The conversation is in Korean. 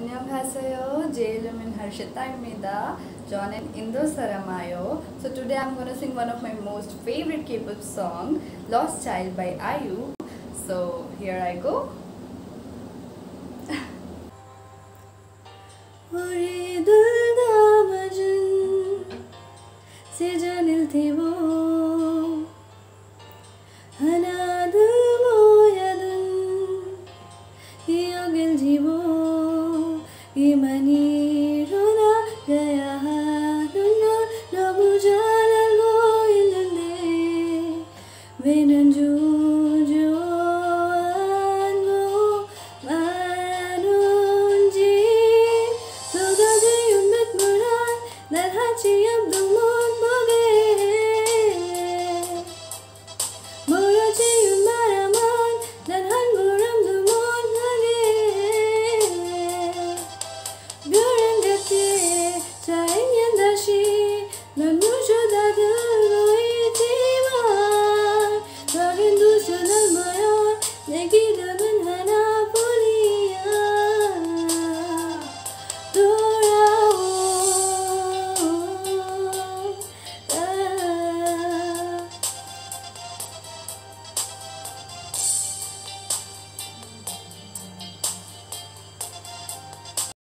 안녕하세요. 제 이름은 Harshita입니다. 저는 인도 사람이에요. So today I'm gonna sing one of my most favorite K-pop song, Lost Child by IU. So here I go. 우리 둘 다 맞은 세잔일 테고 하나 둘 모여든 기억을 지워 이만이